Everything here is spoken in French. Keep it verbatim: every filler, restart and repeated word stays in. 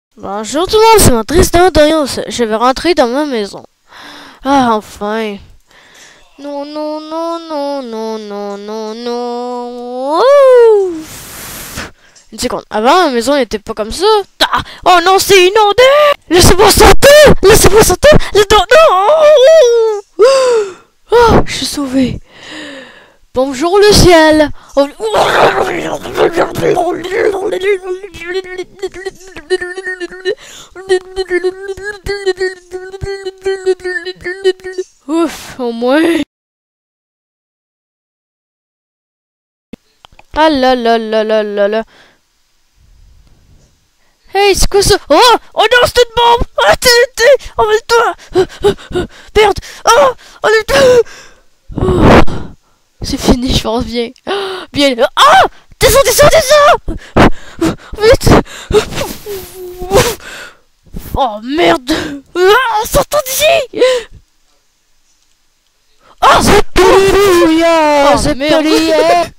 Bonjour tout le monde, c'est mon Tristan Dorios. Je vais rentrer dans ma maison. Ah, enfin. Non, non, non, non, non, non, non, non. Ouh. Une seconde. Avant, ma maison n'était pas comme ça. Ah, oh non, c'est inondé. Laissez-moi sortir. Laissez-moi sortir. Non, non. Oh, je suis sauvé. Bonjour le ciel. Oh. Ouf, au moins. Ah là là là là là là. Hey, c'est quoi ça? Oh, oh non, c'est une bombe. Ah, t'es, t'es, enlève-toi. Merde. Oh, enlève-toi. Oh. C'est fini, je pense bien. Bien. Ah, descends, descends, descends. Vite. Oh merde. Ah, sortons d'ici. Oh, c'est... Alléluia, Oh, c'est merde. Olivier.